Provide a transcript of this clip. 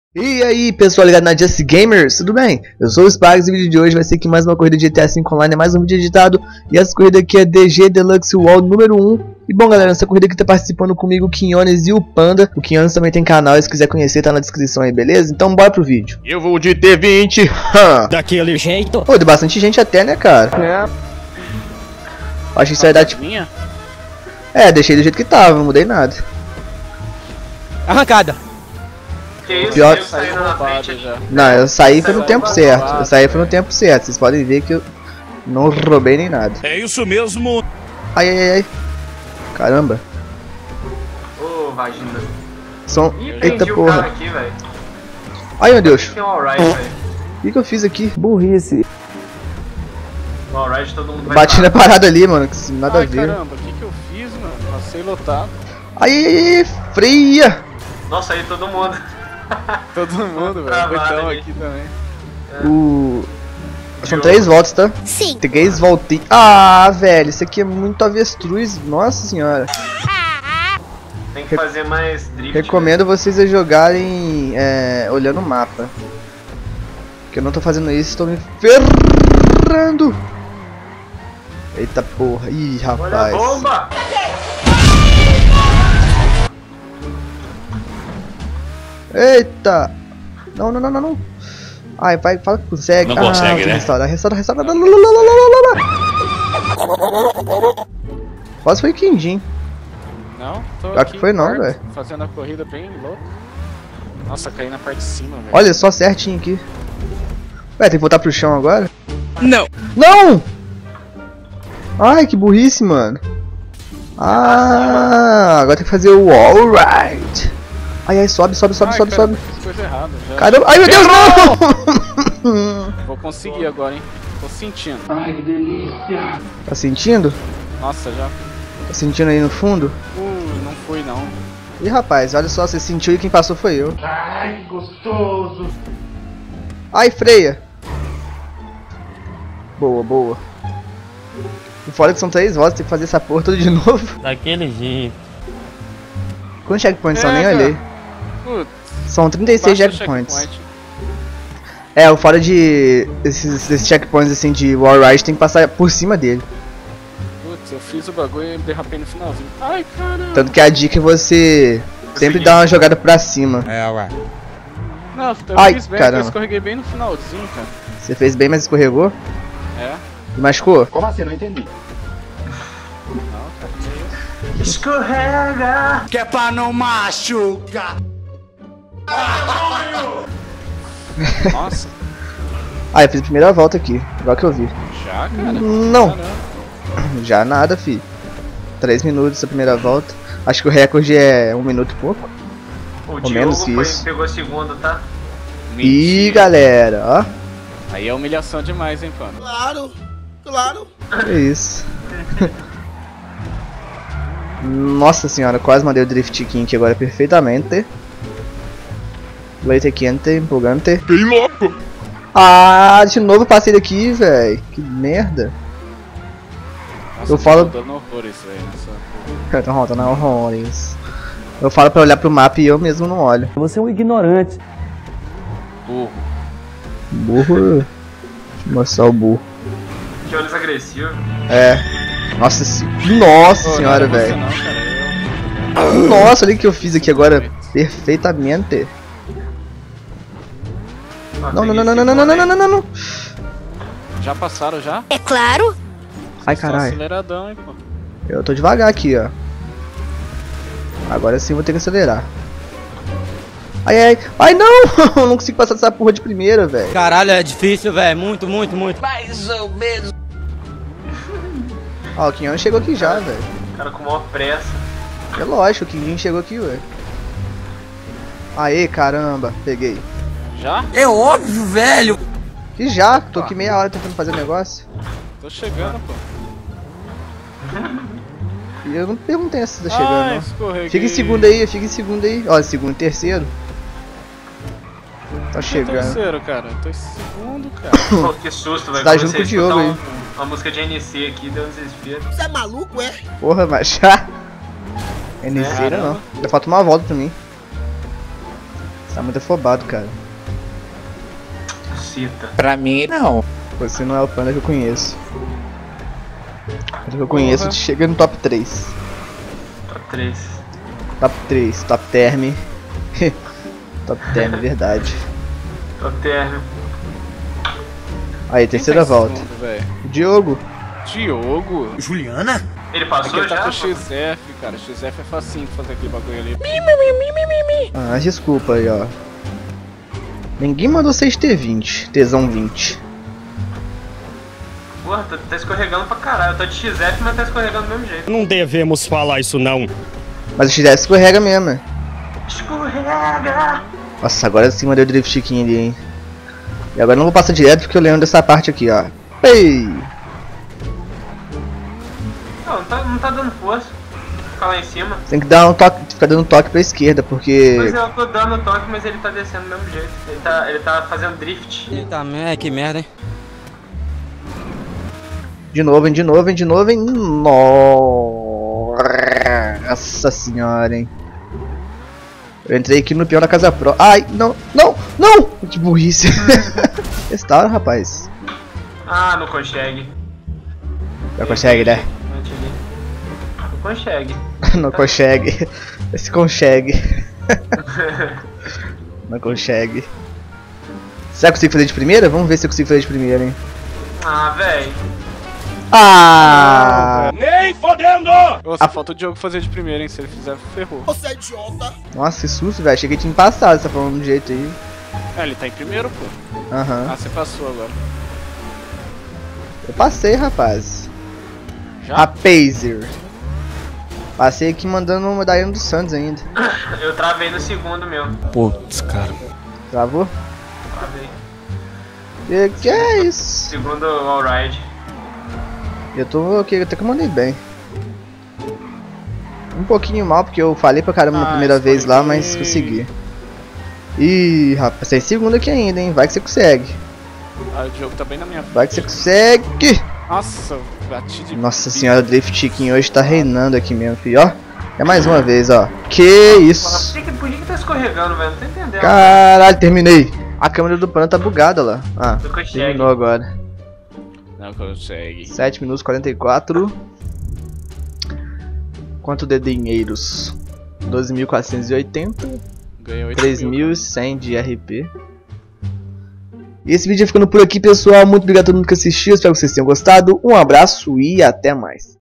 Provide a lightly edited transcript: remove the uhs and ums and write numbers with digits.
E aí pessoal ligado na Just Gamers, tudo bem? Eu sou o Sparks e o vídeo de hoje vai ser aqui mais uma corrida de GTA V Online, é mais um vídeo editado. E essa corrida aqui é DG Deluxe World número 1. E bom galera, nessa corrida aqui tá participando comigo o Quinones e o Panda. O Quinones também tem canal, e se quiser conhecer tá na descrição aí, beleza? Então bora pro vídeo. Eu vou de T20 daquele jeito. Pô, deu bastante gente até, né cara? É. Acho que isso vai dar tipo... É, deixei do jeito que tava, não mudei nada. Arrancada. Que isso, Pior... eu saí na frente já. Não, eu saí foi no tempo certo. Eu saí foi no tempo certo. Vocês podem ver que eu não roubei nem nada. É isso mesmo. Ai, ai, ai. Caramba. Ô, vagina. Som... Ih, Eita prendi o porra. cara aqui, velho. Ai, meu Deus. Tem um alright, velho. O que eu fiz aqui? Burrice. No alright todo mundo vai Bati na parar. parada ali, mano. Que nada a ver. Caramba, o que eu fiz, mano? Passei lotado. Ai, ai, ai, freia. Nossa, aí todo mundo. Todo mundo, velho. Travado Então ali. aqui também. São 3 voltas, tá? Sim. 3 voltinhas. Ah, velho. Isso aqui é muito avestruz. Nossa senhora. Tem que fazer mais drift. Recomendo vocês a jogarem olhando o mapa. Porque eu não tô fazendo isso, estou me ferrando. Eita porra. Ih, Olha a rapaz. bomba! Eita. Não, não, não, não, não. Ai, vai, fala que consegue. Não consegue, né? Restaurar. Quase foi Quindim. Não, tô Pior aqui que foi não, quarto, velho. fazendo a corrida bem louca. Nossa, caí na parte de cima, velho. Olha só certinho aqui. Ué, tem que voltar pro chão agora? Não. Não! Ai, que burrice, mano. Ah, agora tem que fazer o alright. Ai, ai, sobe, sobe, sobe, Ai, sobe, cara, sobe. fiz coisa errada já. Caramba, ai meu Deus, não! Vou conseguir agora, hein? Tô sentindo. Tá sentindo? Nossa, já. Tá sentindo aí no fundo? Não fui não. Ih, rapaz, olha só, você sentiu e quem passou foi eu. Ai, gostoso. Ai, freia. Boa, boa. O foda é que são 3 voltas, tem que fazer essa porra tudo de novo. Daquele jeito. Quantos checkpoints são? Nem cara. olhei. Putz, São 36 baixa o checkpoints. checkpoint. É, o fora de esses checkpoints assim de wall ride tem que passar por cima dele. Putz, eu fiz o bagulho e derrapei no finalzinho. Ai, caramba. Tanto que a dica é você sempre dar uma jogada pra cima. É, ué. Não, eu Ai, fiz bem, caramba. eu escorreguei bem no finalzinho, cara. Você fez bem, mas escorregou? É. E machucou? Não, cara, que isso? Escorrega! Que é pra não machucar. Nossa, Ah, eu fiz a primeira volta aqui, igual que eu vi. já, cara? Não, Caramba. já nada, fi. 3 minutos a primeira volta. Acho que o recorde é 1 minuto e pouco. O menos Diogo que isso. pegou a segunda, tá? Ih, Mentira. galera, ó. Aí é humilhação demais, hein, pano? Que isso. Nossa senhora, quase mandei o drift aqui agora perfeitamente. Leite quente, empolgante. Bem louco. Ah, de novo eu passei daqui, velho. Que merda. Nossa, Eu falo- tô dando horrores, velho, nessa... Tá rotando horrores. Eu falo pra olhar pro mapa e eu mesmo não olho. Você é um ignorante. Burro. Burro. Deixa eu mostrar o burro. Que olhos agressivos. É. Nossa, nossa Pô, senhora, não era você velho. não, cara, eu... Nossa, olha o que eu fiz aqui agora. Perfeitamente. Ó, Não, não, peguei não, não, não, não, segunda, não, não, hein? não, não, não. Já passaram, já? É claro. Ai, Vocês tão caralho. aceleradão, hein, pô. Eu tô devagar aqui, ó. Agora sim eu vou ter que acelerar. Ai, ai. Ai, não! Eu não consigo passar dessa porra de primeira, velho. Caralho, é difícil, velho. Muito, muito, muito. Ó, o Quinhão chegou aqui já, velho. Cara com maior pressa. É lógico, o Quinhão chegou aqui, velho. Aê, caramba. Peguei. Já? É óbvio, velho. Que já? Tô aqui meia hora tentando fazer o negócio. Tô chegando, pô. E eu não perguntei se tá chegando, Ai, não. escorreguei. Fica em segundo aí, fica em segundo aí. Ó, segundo e terceiro. Tá Tô em chegando. terceiro, cara. Tô em segundo, cara. Pô, que susto, velho. Tá Quando junto você com o Diogo escutar aí. Uma música de NC aqui, deu um desespero. Você é maluco, é? Porra, mas já. NC não. Ainda falta uma volta pra mim. Tá muito afobado, cara. Cita. Pra mim, não. Você não é o panda que eu conheço. O que eu conheço chega no top 3. Top 3. Top 3, top term. Top term, verdade. Top term. Aí, terceira volta. Segundo, Diogo. Diogo? Juliana? Ele passou Aqui tá já? com o XF, cara. XF é facinho de fazer aquele bagulho ali. Ah, desculpa aí, ó. Ninguém mandou 6T20, Tsão 20. Porra, tá escorregando pra caralho. Eu tô de XF, mas tá escorregando do mesmo jeito. Não devemos falar isso não. Mas o XF escorrega mesmo, né? Escorrega! Nossa, agora sim mandei o drift kick ali, hein. E agora eu não vou passar direto porque eu lembro dessa parte aqui, ó. Ei! Não tá dando força. Ficar lá em cima. Tem que dar um toque, ficar dando toque pra esquerda, porque... Mas eu tô dando toque, mas ele tá descendo do mesmo jeito. Ele tá fazendo drift. Eita, que merda, hein? De novo, hein. Nossa senhora, hein. Eu entrei aqui no peão da casa pro. Ai, não. Que burrice. Testaram, rapaz. Ah, não consegue. Não consegue, né? Não consegue. Não consegue. Esse consegue. Não consegue. Será que eu consigo fazer de primeira? Vamos ver se eu consigo fazer de primeira, hein. Ah, véi. Ah! Nem fodendo! Nossa, falta o Diogo fazer de primeira, hein? Se ele fizer, ferrou. Nossa, que susto, velho. Achei que tinha passado, você tá falando do jeito aí. É, ele tá em primeiro, pô. Aham. Ah, você passou agora. Eu passei, rapaz. Já? Rapazer. Passei aqui mandando uma Daiane dos Santos ainda. Eu travei no segundo meu. Putz, cara. Travou? Travei. Que é isso? Segundo all-ride. Eu tô aqui, até que eu mandei bem. Um pouquinho mal, porque eu falei pra caramba na primeira vez lá, mas consegui. Ih, rapaz, tem segundo aqui ainda, hein? Vai que você consegue. Ah, o Diogo tá bem na minha frente. Vai que você consegue. Nossa, bati de... Nossa senhora, o Drift Chiquinho hoje tá reinando aqui mesmo, filho. Ó, é mais uma vez, ó. Que isso? Por que tá escorregando, velho? Não tô entendendo. Caralho, terminei. A câmera do pano tá bugada lá. Ah, Não consegue. terminou agora. Não consegue. 7 minutos 44. Quanto de dinheiros? 12.480. Ganhou 8.000. 3.100 de RP. E esse vídeo vai ficando por aqui, pessoal. Muito obrigado a todo mundo que assistiu. Espero que vocês tenham gostado. Um abraço e até mais.